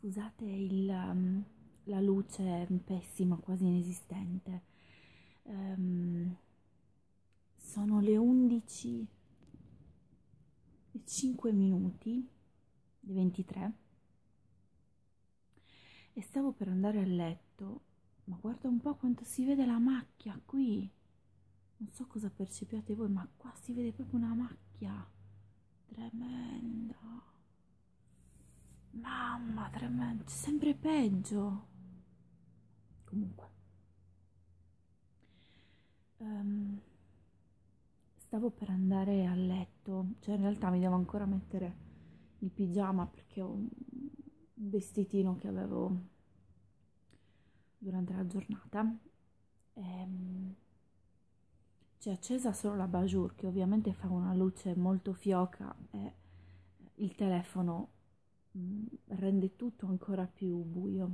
Scusate la luce pessima, quasi inesistente. Sono le 11:05, le 23, e stavo per andare a letto, ma guarda un po' quanto si vede la macchia qui. Non so cosa percepiate voi, ma qua si vede proprio una macchia tremenda. Mamma, tremendo, c'è sempre peggio. Comunque, stavo per andare a letto, cioè in realtà mi devo ancora mettere il pigiama perché ho un vestitino che avevo durante la giornata. C'è accesa solo la bajour, che ovviamente fa una luce molto fioca, e il telefono rende tutto ancora più buio.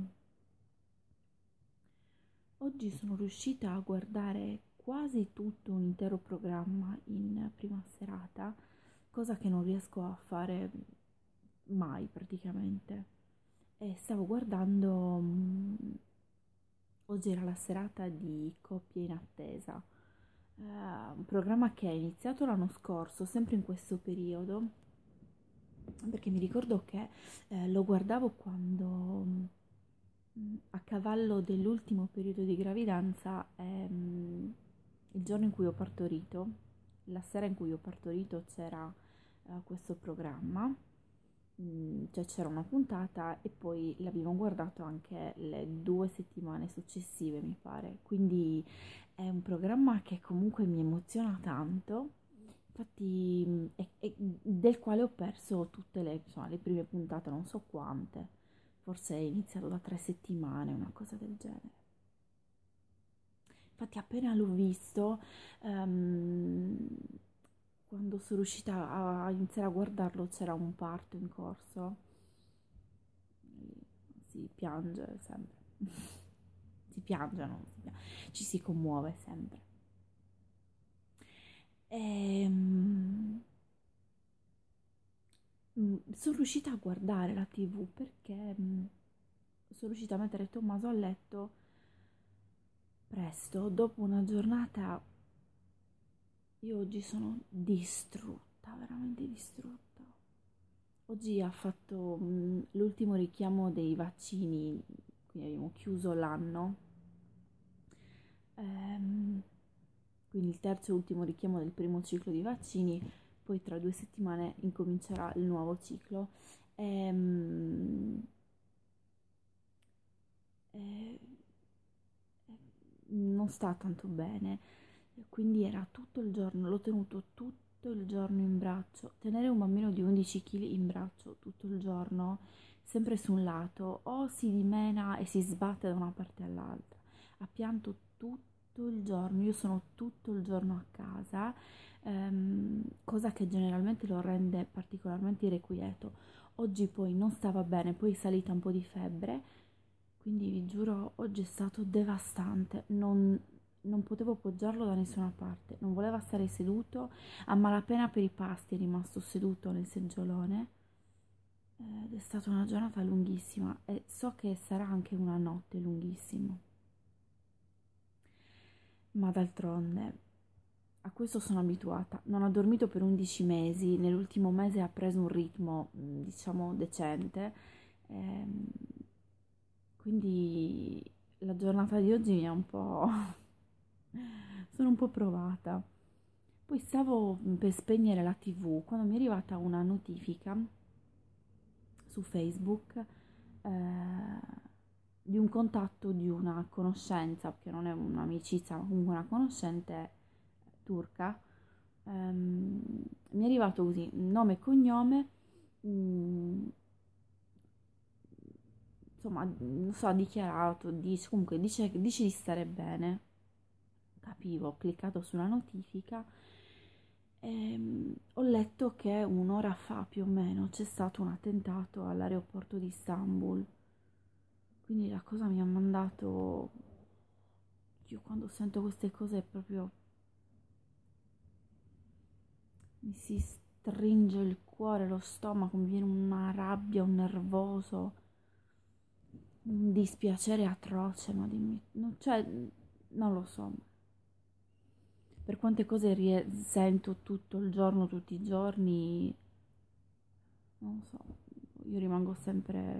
Oggi sono riuscita a guardare quasi tutto un intero programma in prima serata, cosa che non riesco a fare mai praticamente. E stavo guardando, oggi era la serata di Coppie in attesa, un programma che è iniziato l'anno scorso, sempre in questo periodo, perché mi ricordo che lo guardavo quando, a cavallo dell'ultimo periodo di gravidanza, il giorno in cui ho partorito, la sera in cui ho partorito c'era questo programma. Cioè c'era una puntata e poi l'abbiamo guardato anche le 2 settimane successive, mi pare. Quindi è un programma che comunque mi emoziona tanto. Infatti, del quale ho perso tutte insomma, le prime puntate, non so quante. Forse è iniziato da 3 settimane, una cosa del genere. Infatti appena l'ho visto, ehm, quando sono riuscita a iniziare a guardarlo, c'era un parto in corso. Si piange sempre. Si piange, no? Ci si commuove sempre. Sono riuscita a guardare la TV perché sono riuscita a mettere Tommaso a letto presto, dopo una giornata. Io oggi sono distrutta, veramente distrutta. Oggi ha fatto l'ultimo richiamo dei vaccini, quindi abbiamo chiuso l'anno. Quindi il terzo e ultimo richiamo del primo ciclo di vaccini, poi tra 2 settimane incomincerà il nuovo ciclo. Ehm, eh, non sta tanto bene, quindi era tutto il giorno, l'ho tenuto tutto il giorno in braccio. Tenere un bambino di 11 kg in braccio tutto il giorno, sempre su un lato, o si dimena e si sbatte da una parte all'altra. Ha pianto tutto il giorno, io sono tutto il giorno a casa, cosa che generalmente lo rende particolarmente irrequieto. Oggi poi non stava bene, poi è salita un po' di febbre, quindi vi giuro, oggi è stato devastante. Non potevo appoggiarlo da nessuna parte, non voleva stare seduto, a malapena per i pasti è rimasto seduto nel seggiolone, ed è stata una giornata lunghissima e so che sarà anche una notte lunghissima. Ma d'altronde a questo sono abituata. Non ha dormito per 11 mesi, nell'ultimo mese ha preso un ritmo, diciamo, decente. ehm, quindi la giornata di oggi mi ha un po'... sono un po' provata. Poi stavo per spegnere la TV quando mi è arrivata una notifica su Facebook, di un contatto di una conoscenza, che non è un'amicizia, ma comunque una conoscente turca. Mi è arrivato così, nome e cognome, insomma, non so, ha dichiarato, comunque dice di stare bene. Capivo, ho cliccato sulla notifica e ho letto che un'ora fa più o meno c'è stato un attentato all'aeroporto di Istanbul. Quindi la cosa mi ha mandato... Io quando sento queste cose proprio mi si stringe il cuore, lo stomaco, mi viene una rabbia, un nervoso. un dispiacere atroce, ma dimmi, cioè, non lo so, per quante cose sento tutto il giorno, tutti i giorni, non lo so, io rimango sempre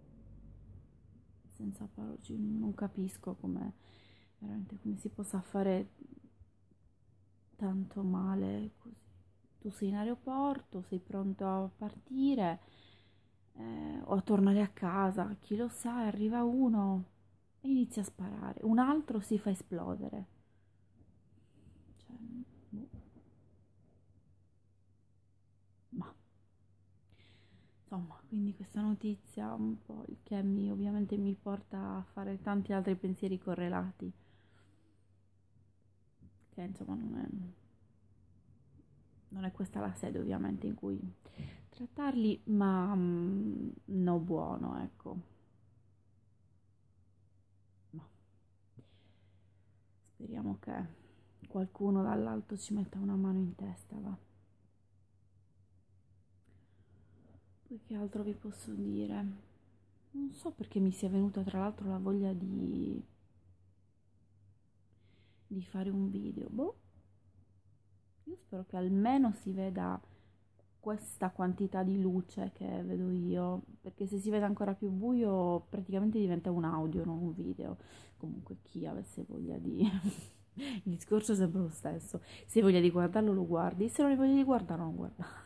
senza parole, non capisco come, veramente, come si possa fare tanto male così. Tu sei in aeroporto, sei pronto a partire o a tornare a casa, chi lo sa, arriva uno e inizia a sparare, un altro si fa esplodere. Cioè, boh. Ma insomma, quindi questa notizia un po' il che ovviamente mi porta a fare tanti altri pensieri correlati, che insomma non è questa la sede ovviamente in cui trattarli, ma no buono, ecco. Ma speriamo che qualcuno dall'alto ci metta una mano in testa, va. Poi che altro vi posso dire? Non so perché mi sia venuta tra l'altro la voglia di fare un video. Boh, io spero che almeno si veda questa quantità di luce che vedo io, perché se si vede ancora più buio praticamente diventa un audio, non un video. Comunque chi avesse voglia di... Il discorso è sempre lo stesso. Se hai voglia di guardarlo lo guardi, se non hai voglia di guardarlo non guardarlo.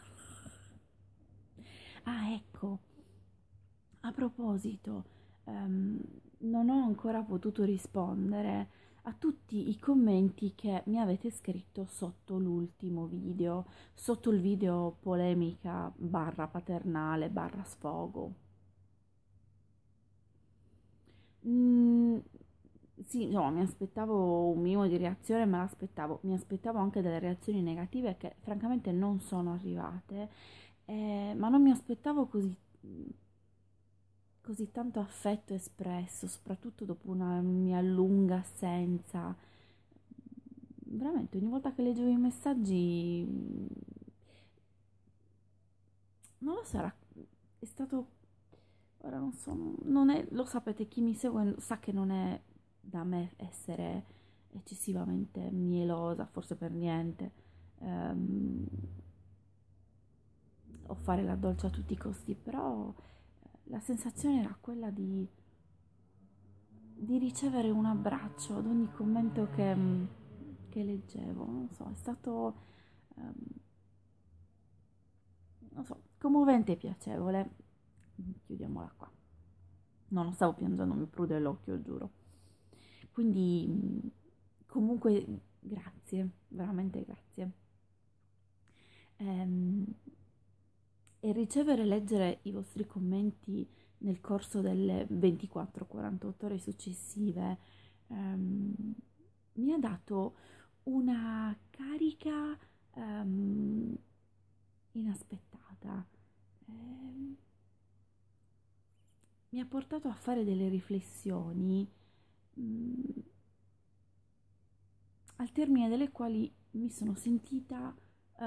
Ah, ecco, a proposito, ehm, non ho ancora potuto rispondere a tutti i commenti che mi avete scritto sotto l'ultimo video, sotto il video polemica barra paternale barra sfogo. Mm, sì, no, mi aspettavo un minimo di reazione, ma mi aspettavo anche delle reazioni negative che francamente non sono arrivate, ma non mi aspettavo così tanto affetto espresso, soprattutto dopo una mia lunga assenza. Veramente, ogni volta che leggevo i messaggi, non lo so, è stato, ora non so, non è, lo sapete, chi mi segue sa che non è da me essere eccessivamente mielosa, forse per niente, ehm, o fare la dolce a tutti i costi, però la sensazione era quella di ricevere un abbraccio ad ogni commento che leggevo, non so, è stato, ehm, non so, commovente e piacevole. Chiudiamola qua. No, non stavo piangendo, mi prude l'occhio, giuro. Quindi, comunque, grazie, veramente grazie. Ehm, e ricevere e leggere i vostri commenti nel corso delle 24-48 ore successive mi ha dato una carica inaspettata. Ehm, Mi ha portato a fare delle riflessioni mh, al termine delle quali mi sono sentita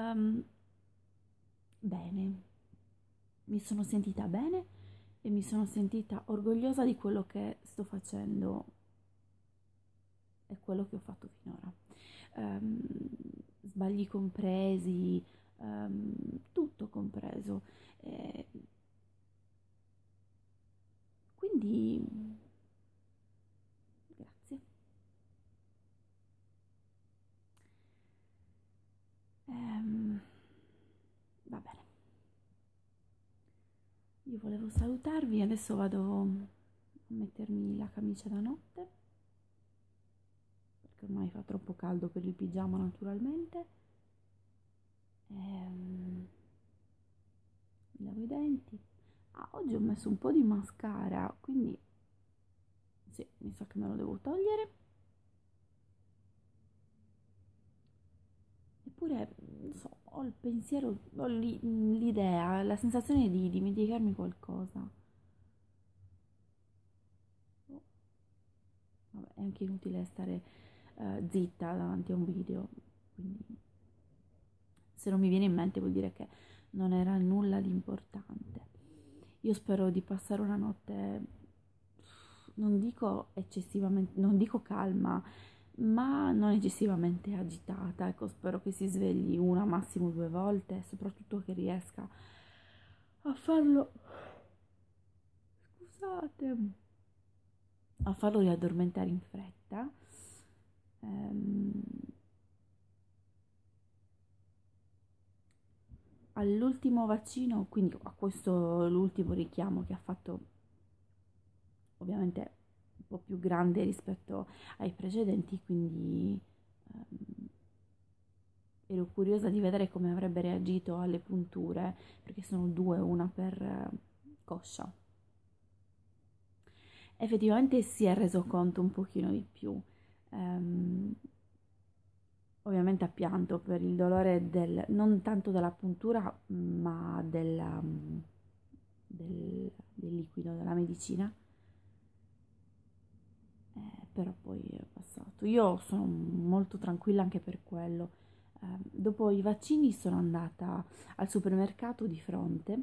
bene. Mi sono sentita bene e mi sono sentita orgogliosa di quello che sto facendo e quello che ho fatto finora. Ehm, Sbagli compresi, tutto compreso. Eh, quindi, grazie. Ehm, Va bene. Io volevo salutarvi, adesso vado a mettermi la camicia da notte, perché ormai fa troppo caldo per il pigiama naturalmente. Mi lavo i denti. Ah, oggi ho messo un po' di mascara, quindi sì, mi sa che me lo devo togliere. Eppure, non so, ho il pensiero, ho l'idea, la sensazione di dimenticarmi qualcosa. Oh, vabbè, è anche inutile stare zitta davanti a un video, quindi se non mi viene in mente vuol dire che non era nulla di importante. Io spero di passare una notte non dico eccessivamente, non dico calma, ma non eccessivamente agitata. Ecco, spero che si svegli una, massimo 2 volte, soprattutto che riesca a farlo, scusate, a farlo riaddormentare in fretta. Ehm, All'ultimo vaccino, quindi a questo l'ultimo richiamo che ha fatto, ovviamente un po' più grande rispetto ai precedenti, quindi ehm, ero curiosa di vedere come avrebbe reagito alle punture, perché sono due, una per coscia. Effettivamente si è reso conto un pochino di più. Ehm, Ovviamente ha pianto per il dolore non tanto della puntura, ma del liquido, della medicina. Però poi è passato. Io sono molto tranquilla anche per quello. Dopo i vaccini sono andata al supermercato di fronte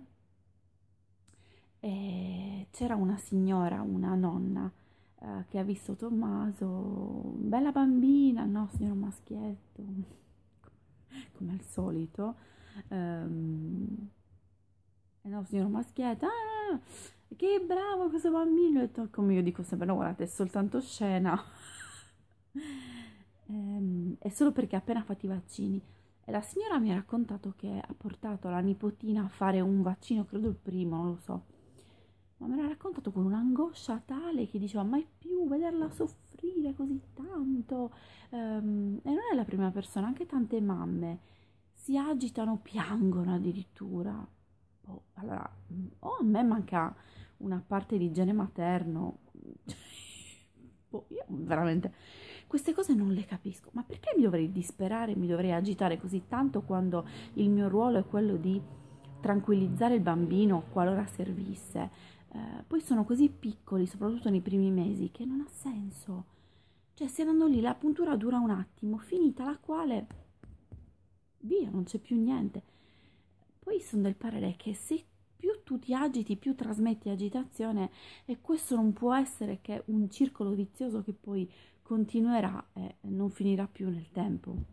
e c'era una signora, una nonna, che ha visto Tommaso, bella bambina, no, signor Maschietto, come al solito. Ehm, no, signor Maschietto, ah, che bravo questo bambino, e come io dico sempre, no, guardate, è soltanto scena. È solo perché ha appena fatto i vaccini. E la signora mi ha raccontato che ha portato la nipotina a fare un vaccino, credo il primo, non lo so. Ma me l'ha raccontato con un'angoscia tale che diceva mai più vederla soffrire così tanto. E non è la prima persona, anche tante mamme si agitano, piangono addirittura. Boh, allora, o a me manca una parte di gene materno. Boh, io veramente queste cose non le capisco. Ma perché mi dovrei disperare, mi dovrei agitare così tanto quando il mio ruolo è quello di tranquillizzare il bambino qualora servisse? Poi sono così piccoli, soprattutto nei primi mesi, che non ha senso. Cioè, se andando lì, la puntura dura un attimo, finita la quale, via, non c'è più niente. Poi sono del parere che se più tu ti agiti, più trasmetti agitazione, e questo non può essere che un circolo vizioso che poi continuerà e non finirà più nel tempo.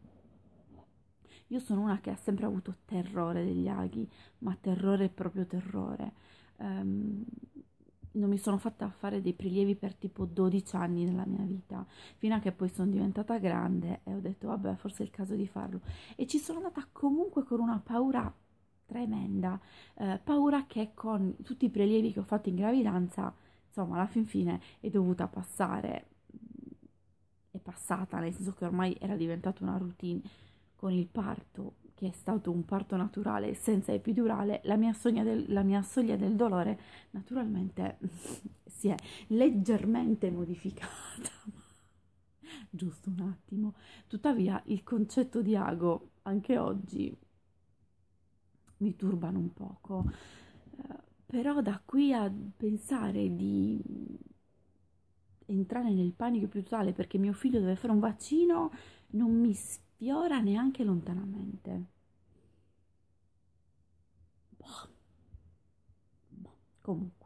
Io sono una che ha sempre avuto terrore degli aghi, ma terrore proprio terrore. Ehm, Non mi sono fatta fare dei prelievi per tipo 12 anni nella mia vita, fino a che poi sono diventata grande e ho detto vabbè, forse è il caso di farlo. E ci sono andata comunque con una paura tremenda, paura che con tutti i prelievi che ho fatto in gravidanza, insomma, alla fin fine è dovuta passare, è passata, nel senso che ormai era diventata una routine con il parto, che è stato un parto naturale senza epidurale. La mia soglia del dolore naturalmente si è leggermente modificata, giusto un attimo. Tuttavia il concetto di ago anche oggi mi turbano un poco. Però da qui a pensare di entrare nel panico più totale perché mio figlio deve fare un vaccino non mi sfiora neanche lontanamente. Boh, boh. Comunque,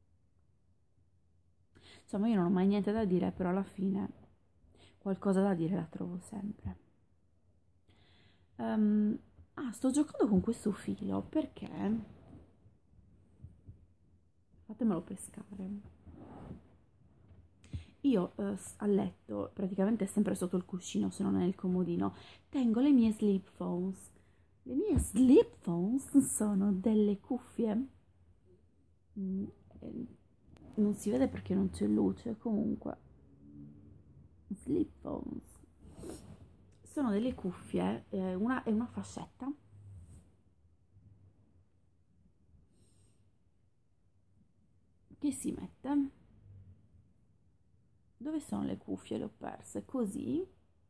insomma, io non ho mai niente da dire, però alla fine qualcosa da dire la trovo sempre. Ehm, sto giocando con questo filo perché fatemelo pescare. Io a letto, praticamente sempre sotto il cuscino, se non nel comodino, tengo le mie sleep phones. Le mie sleep phones sono delle cuffie. Mm, non si vede perché non c'è luce, comunque. Sleep phones. Sono delle cuffie, una è una fascetta che si mette. Dove sono le cuffie? Le ho perse. Così.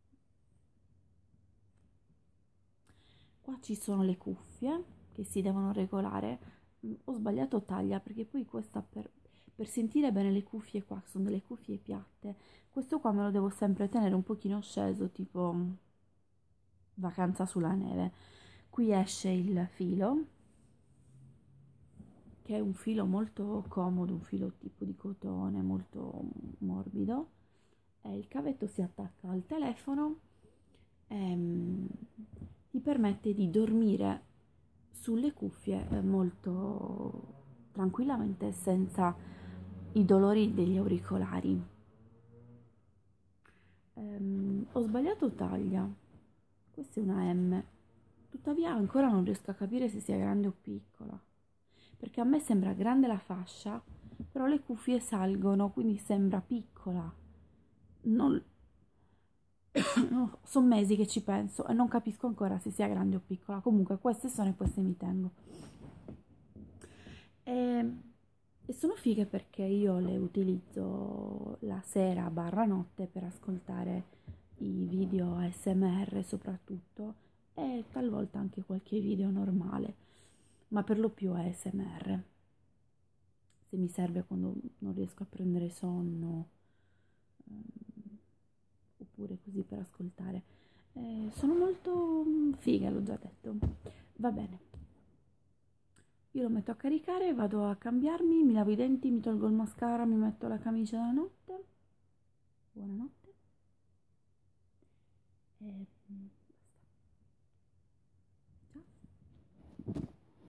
Qua ci sono le cuffie che si devono regolare. Ho sbagliato taglia perché poi questa per sentire bene le cuffie qua sono delle cuffie piatte. Questo qua me lo devo sempre tenere un pochino sceso, tipo vacanza sulla neve. Qui esce il filo che è un filo molto comodo, un filo tipo di cotone molto morbido, e il cavetto si attacca al telefono e ti permette di dormire sulle cuffie molto tranquillamente senza i dolori degli auricolari. Ho sbagliato taglia, questa è una M, tuttavia ancora non riesco a capire se sia grande o piccola, perché a me sembra grande la fascia, però le cuffie salgono, quindi sembra piccola. Non, no, sono mesi che ci penso e non capisco ancora se sia grande o piccola. Comunque queste sono e queste mi tengo. E sono fighe perché io le utilizzo la sera barra notte per ascoltare i video ASMR soprattutto, e talvolta anche qualche video normale, ma per lo più ASMR. Se mi serve quando non riesco a prendere sonno, oppure così per ascoltare. Sono molto fighe, l'ho già detto. Va bene. Io lo metto a caricare, vado a cambiarmi, mi lavo i denti, mi tolgo il mascara, mi metto la camicia da notte. Buonanotte. E